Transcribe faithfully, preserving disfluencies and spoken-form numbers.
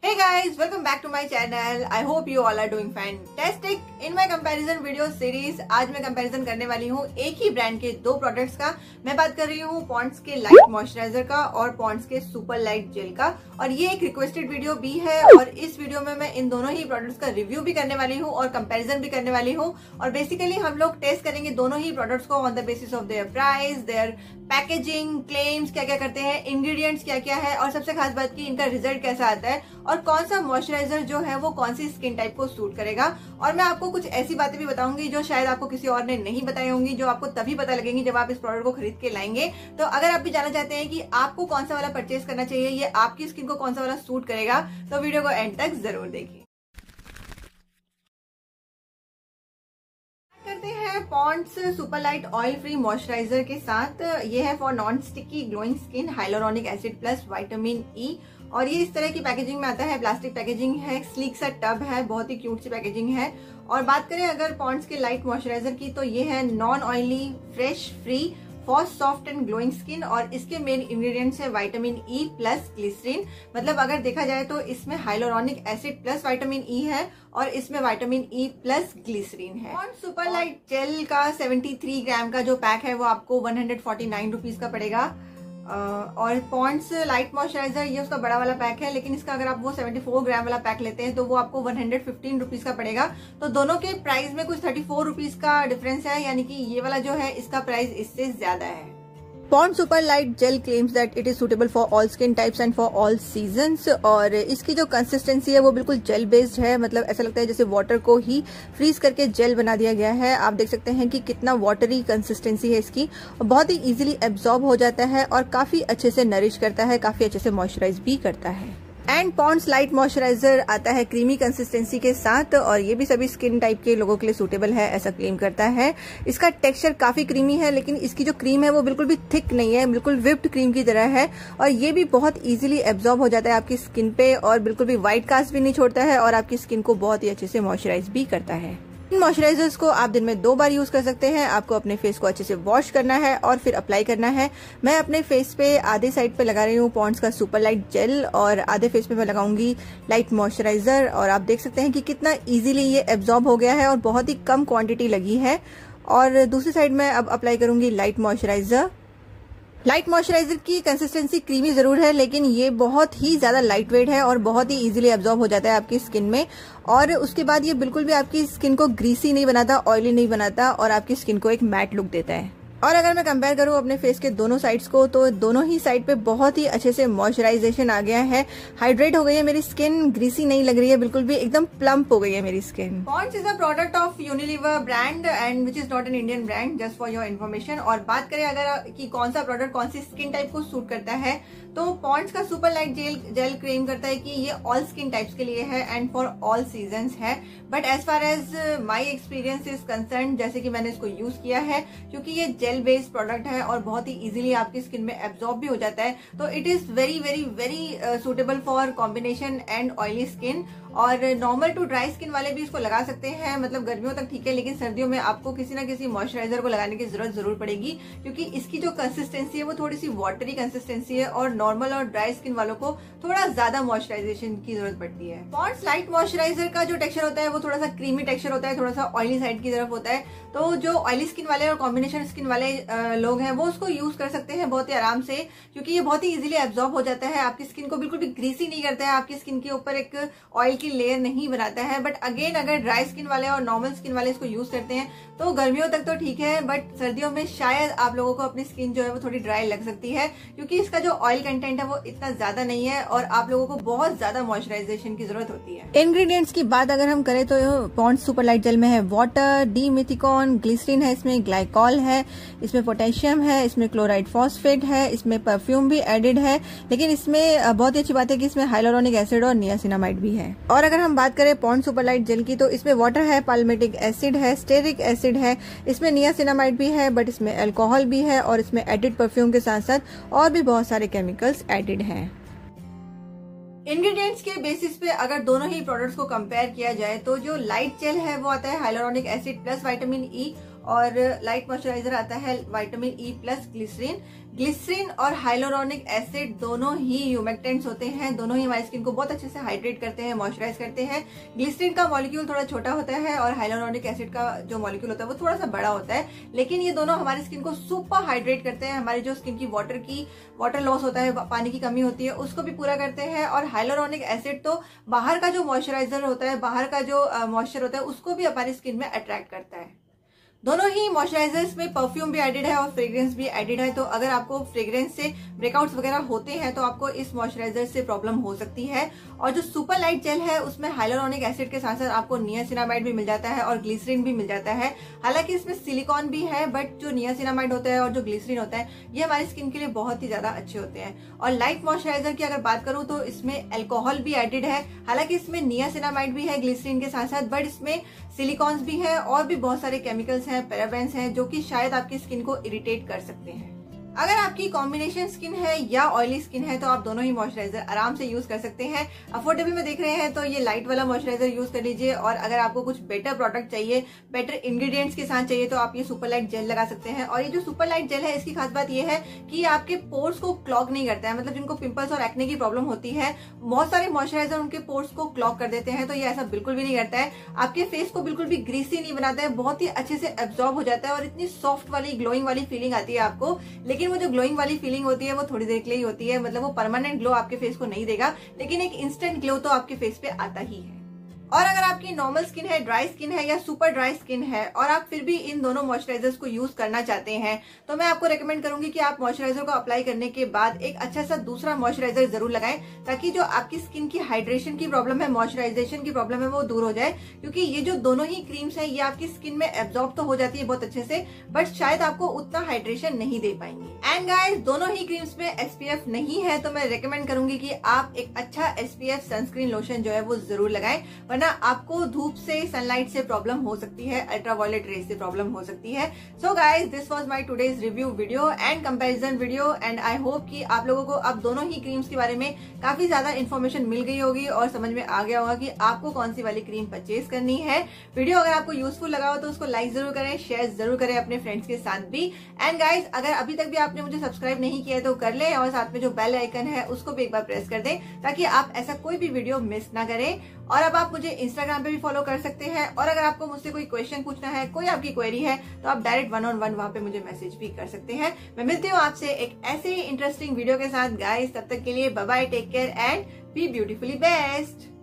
Hey guys, welcome back to my channel. I hope you all are doing fantastic. In my comparison video series, आज मैं comparison करने वाली हूँ एक ही brand के दो प्रोडक्ट्स का। मैं बात कर रही हूँ पॉन्ड्स के लाइट मॉइस्चराइजर का और पॉन्ड्स के सुपर लाइट जेल का। और ये एक रिक्वेस्टेड वीडियो भी है और इस वीडियो में मैं इन दोनों ही प्रोडक्ट्स का रिव्यू भी करने वाली हूँ और कंपैरिजन भी करने वाली हूँ। और बेसिकली हम लोग टेस्ट करेंगे दोनों ही प्रोडक्ट्स को on the basis of their price, their packaging, claims क्या क्या करते हैं, इंग्रेडिएंट्स क्या क्या है और सबसे खास बात की इनका रिजल्ट कैसा आता है और कौन सा मॉइस्चराइजर जो है वो कौन सी स्किन टाइप को सूट करेगा। और मैं आपको कुछ ऐसी बातें भी बताऊंगी जो शायद आपको किसी और ने नहीं बताई होंगी, जो आपको तभी पता लगेंगी जब आप इस प्रोडक्ट को खरीद के लाएंगे। तो अगर आप भी जानना चाहते हैं कि आपको कौन सा वाला परचेज करना चाहिए, ये आपकी स्किन को कौन सा वाला सूट करेगा, तो वीडियो को एंड तक जरूर देखिए। करते हैं Pond's super light oil free moisturiser के साथ। ये है for non sticky glowing skin, hyaluronic acid plus vitamin E. और ये इस तरह की पैकेजिंग में आता है, प्लास्टिक पैकेजिंग है, स्लीक सा टब है, बहुत ही क्यूट सी पैकेजिंग है। और बात करें अगर पॉन्ड्स के लाइट मॉइस्चराइजर की, तो ये है non oily, fresh, free for soft and glowing skin. और इसके मेन इंग्रेडिएंट्स है विटामिन ई प्लस ग्लिसरीन। मतलब अगर देखा जाए तो इसमें hyaluronic acid plus vitamin E है और इसमें विटामिन ई प्लस ग्लिसरीन है। पॉन्ड्स सुपर लाइट जेल का तिहत्तर ग्राम का जो पैक है वो आपको one hundred forty nine rupees का पड़ेगा। और पॉन्ड्स लाइट मॉइस्चराइजर ये उसका बड़ा वाला पैक है, लेकिन इसका अगर आप वो चौहत्तर ग्राम वाला पैक लेते हैं तो वो आपको वन हंड्रेड फिफ्टीन रुपीज का पड़ेगा। तो दोनों के प्राइस में कुछ चौंतीस रुपीज का डिफरेंस है, यानी कि ये वाला जो है इसका प्राइस इससे ज्यादा है। Pond's super light gel claims that it is suitable for all skin types and for all seasons. और इसकी जो कंसिस्टेंसी है वो बिल्कुल जेल बेस्ड है, मतलब ऐसा लगता है जैसे वाटर को ही फ्रीज करके जेल बना दिया गया है। आप देख सकते हैं कि कितना वाटरी कंसिस्टेंसी है इसकी, और बहुत ही इजीली एब्जॉर्ब हो जाता है और काफी अच्छे से नरिश करता है, काफी अच्छे से मॉइस्चराइज भी करता है। एंड पॉन्ड्स लाइट मॉइस्चराइजर आता है क्रीमी कंसिस्टेंसी के साथ और ये भी सभी स्किन टाइप के लोगों के लिए सूटेबल है, ऐसा क्लेम करता है। इसका टेक्सचर काफी क्रीमी है, लेकिन इसकी जो क्रीम है वो बिल्कुल भी थिक नहीं है, बिल्कुल व्हिप्ड क्रीम की तरह है। और ये भी बहुत इजीली एब्जॉर्ब हो जाता है आपकी स्किन पे और बिल्कुल भी व्हाइट कास्ट भी नहीं छोड़ता है और आपकी स्किन को बहुत ही अच्छे से मॉइस्चराइज भी करता है। इन मॉइस्चराइजर्स को आप दिन में दो बार यूज कर सकते हैं। आपको अपने फेस को अच्छे से वॉश करना है और फिर अप्लाई करना है। मैं अपने फेस पे आधे साइड पे लगा रही हूँ पॉन्ड्स का सुपर लाइट जेल और आधे फेस पे मैं लगाऊंगी लाइट मॉइस्चराइजर। और आप देख सकते हैं कि कितना इजीली ये एब्जॉर्ब हो गया है और बहुत ही कम क्वांटिटी लगी है। और दूसरी साइड में अब अप्लाई करूंगी लाइट मॉइस्चराइजर। लाइट मॉइस्चराइजर की कंसिस्टेंसी क्रीमी जरूर है, लेकिन ये बहुत ही ज्यादा लाइट वेट है और बहुत ही इजीली एब्जॉर्ब हो जाता है आपकी स्किन में। और उसके बाद ये बिल्कुल भी आपकी स्किन को ग्रीसी नहीं बनाता, ऑयली नहीं बनाता और आपकी स्किन को एक मैट लुक देता है। और अगर मैं कंपेयर करूं अपने फेस के दोनों साइड्स को, तो दोनों ही साइड पे बहुत ही अच्छे से मॉइस्चराइजेशन आ गया है, हाइड्रेट हो गई है मेरी स्किन, ग्रीसी नहीं लग रही है बिल्कुल भी, एकदम प्लम्प हो गई है मेरी skin. Pond's is a product of Unilever brand and which is not an Indian brand, just for your information. और बात करें अगर कि कौन सा प्रोडक्ट कौन सी स्किन टाइप को सूट करता है, तो पॉन्ड्स का super light gel gel claim करता है कि ये ऑल स्किन टाइप्स के लिए है एंड फॉर ऑल सीजन्स है। But as far as my experience is concern, जैसे कि मैंने इसको यूज किया है, क्योंकि ये जेल बेस्ड प्रोडक्ट है और बहुत ही इजीली आपकी स्किन में एब्जॉर्ब भी हो जाता है, तो it is very very very suitable for combination and oily skin. और नॉर्मल टू ड्राई स्किन वाले भी इसको लगा सकते हैं, मतलब गर्मियों तक ठीक है, लेकिन सर्दियों में आपको किसी ना किसी मॉइस्चराइजर को लगाने की जरूरत जरूर पड़ेगी, क्योंकि इसकी जो कंसिस्टेंसी है वो थोड़ी सी वाटरी कंसिस्टेंसी है और नॉर्मल और ड्राई स्किन वालों को थोड़ा ज्यादा मॉइस्चराइजेशन की जरूरत पड़ती है। पॉन्ड्स लाइट मॉइस्चराइजर का जो टेक्सचर होता है वो थोड़ा सा क्रीमी टेक्सचर होता है, थोड़ा सा ऑयली साइड की तरफ होता है। तो जो ऑयली स्किन वाले और कॉम्बिनेशन स्किन वाले लोग हैं वो उसको यूज कर सकते हैं बहुत ही आराम से, क्योंकि ये बहुत ही इजीली एब्जॉर्ब हो जाता है, आपकी स्किन को बिल्कुल भी ग्रीसी नहीं करता है, आपकी स्किन के ऊपर एक ऑयल की लेयर नहीं बनाता है। बट अगेन अगर ड्राई स्किन वाले और नॉर्मल स्किन वाले इसको यूज करते हैं तो गर्मियों तक तो ठीक है, बट सर्दियों में शायद आप लोगों को अपनी स्किन जो है वो थोड़ी ड्राई लग सकती है, क्योंकि इसका जो ऑयल कंटेंट है वो इतना ज्यादा नहीं है और आप लोगों को बहुत ज्यादा मॉइस्चराइजेशन की जरूरत होती है। इंग्रेडिएंट्स की बात अगर हम करें तो पॉन्ड्स सुपर लाइट जेल में है वाटर, डीमिथिकॉन, ग्लिसरीन है, इसमें ग्लाइकॉल है, इसमें पोटेशियम है, इसमें क्लोराइड फॉस्फेट है, इसमें परफ्यूम भी एडेड है, लेकिन इसमें बहुत ही अच्छी बात है कि इसमें हाइलोरॉनिक एसिड और नियासिनामाइड भी है। और अगर हम बात करें पॉन्ड्स सुपर लाइट जेल की, तो इसमें वाटर है, पाल्मेटिक एसिड है, स्टेरिक एसिड है, इसमें नियासिनामाइड भी है, बट इसमें अल्कोहल भी है और इसमें एडिड परफ्यूम के साथ साथ और भी बहुत सारे केमिकल्स एडिड हैं। इंग्रेडिएंट्स के बेसिस पे अगर दोनों ही प्रोडक्ट्स को कंपेयर किया जाए तो जो लाइट जेल है वो आता है hyaluronic acid plus vitamin E और लाइट मॉइस्चराइजर आता है vitamin E plus glycerin. Glycerin और हाइलोरोनिक एसिड दोनों ही ह्यूमेक्टेंट्स होते हैं, दोनों ही हमारी स्किन को बहुत अच्छे से हाइड्रेट करते हैं, मॉइस्चराइज करते हैं। ग्लिसरीन का मॉलिक्यूल थोड़ा छोटा होता है और हाइलोरोनिक एसिड का जो मॉलिक्यूल होता है वो थोड़ा सा बड़ा होता है, लेकिन ये दोनों हमारी स्किन को सुपर हाइड्रेट करते हैं। हमारी जो स्किन की वाटर की वाटर लॉस होता है, पानी की कमी होती है, उसको भी पूरा करते हैं। और हाइलोरोनिक एसिड तो बाहर का जो मॉइस्चराइजर होता है, बाहर का जो मॉइस्चर होता है, उसको भी हमारी स्किन में अट्रैक्ट करता है। दोनों ही मॉइस्चराइजर्स में परफ्यूम भी एडिड है और फ्रेग्रेंस भी एडिड है, तो अगर आपको फ्रेग्रेंस से ब्रेकआउट्स वगैरह होते हैं तो आपको इस मॉइस्चराइजर से प्रॉब्लम हो सकती है। और जो सुपर लाइट जेल है उसमें हाइलोरोनिक एसिड के साथ साथ आपको नियासिनामाइड भी मिल जाता है और ग्लिसरीन भी मिल जाता है। हालांकि इसमें सिलिकॉन भी है, बट जो नियासिनामाइड होता है और जो ग्लिसरीन होता है ये हमारी स्किन के लिए बहुत ही ज्यादा अच्छे होते हैं। और लाइट मॉइस्चराइजर की अगर बात करूं तो इसमें अल्कोहल भी एडिड है। हालांकि इसमें नियासिनामाइड भी है ग्लिसरीन के साथ साथ, बट इसमें सिलिकॉन्स भी है और भी बहुत सारे केमिकल्स हैं, पैराबेन्स हैं, जो कि शायद आपकी स्किन को इरिटेट कर सकते हैं। अगर आपकी कॉम्बिनेशन स्किन है या ऑयली स्किन है तो आप दोनों ही मॉइस्चराइजर आराम से यूज कर सकते हैं। अफोर्डेबल में देख रहे हैं तो ये लाइट वाला मॉइस्चराइजर यूज कर लीजिए, और अगर आपको कुछ बेटर प्रोडक्ट चाहिए, बेटर इंग्रेडिएंट्स के साथ चाहिए, तो आप ये सुपर लाइट जेल लगा सकते हैं। और ये जो सुपर लाइट जेल है इसकी खास बात ये है कि आपके पोर्स को क्लॉग नहीं करता है। मतलब जिनको पिंपल्स और एक्ने की प्रॉब्लम होती है, बहुत सारे मॉइस्चराइजर उनके पोर्स को क्लॉग कर देते हैं, तो ये ऐसा बिल्कुल भी नहीं करता है। आपके फेस को बिल्कुल भी ग्रीसी नहीं बनाता है, बहुत ही अच्छे से एब्जॉर्ब हो जाता है और इतनी सॉफ्ट वाली ग्लोइंग वाली फीलिंग आती है आपको। लेकिन वो जो ग्लोइंग वाली फीलिंग होती है वो थोड़ी देर के लिए ही होती है, मतलब वो परमानेंट ग्लो आपके फेस को नहीं देगा, लेकिन एक इंस्टेंट ग्लो तो आपके फेस पे आता ही है। और अगर आपकी नॉर्मल स्किन है, ड्राई स्किन है या सुपर ड्राई स्किन है और आप फिर भी इन दोनों मॉइस्चराइजर्स को यूज करना चाहते हैं, तो मैं आपको रेकमेंड करूंगी कि आप मॉइस्चराइजर को अप्लाई करने के बाद एक अच्छा सा दूसरा मॉइस्चराइजर जरूर लगाएं, ताकि जो आपकी स्किन की हाइड्रेशन की प्रॉब्लम है, मॉइस्चराइजेशन की प्रॉब्लम है, वो दूर हो जाए। क्योंकि ये जो दोनों ही क्रीम्स है ये आपकी स्किन में एब्जॉर्ब तो हो जाती है बहुत अच्छे से, बट शायद आपको उतना हाइड्रेशन नहीं दे पाएंगे। एंड गाइस, दोनों ही क्रीम्स में एसपीएफ नहीं है, तो मैं रेकमेंड करूंगी कि आप एक अच्छा एसपीएफ सनस्क्रीन लोशन जो है वो जरूर लगाएं, वरना आपको धूप से, सनलाइट से प्रॉब्लम हो सकती है, अल्ट्रावायलेट रेज से प्रॉब्लम हो सकती है। So guys, this was my today's review video and comparison video, and I hope कि आप लोगों को अब दोनों ही क्रीम्स के बारे में काफी ज्यादा इन्फॉर्मेशन मिल गई होगी और समझ में आ गया होगा कि आपको कौन सी वाली क्रीम परचेज करनी है। वीडियो अगर आपको यूजफुल लगा हो तो उसको लाइक जरूर करें, शेयर जरूर करें अपने फ्रेंड्स के साथ भी। एंड गाइज, अगर अभी तक भी आपने मुझे सब्सक्राइब नहीं किया है तो कर ले, और साथ में जो बेल आइकन है उसको भी एक बार प्रेस कर दें, ताकि आप ऐसा कोई भी वीडियो मिस ना करें। और अब आप मुझे इंस्टाग्राम पे भी फॉलो कर सकते हैं, और अगर आपको मुझसे कोई क्वेश्चन पूछना है, कोई आपकी क्वेरी है, तो आप डायरेक्ट वन ऑन वन वहां पे मुझे मैसेज भी कर सकते हैं। मैं मिलती हूँ आपसे एक ऐसे ही इंटरेस्टिंग वीडियो के साथ गाइस। तब तक के लिए bye bye, take care and be beautifully best.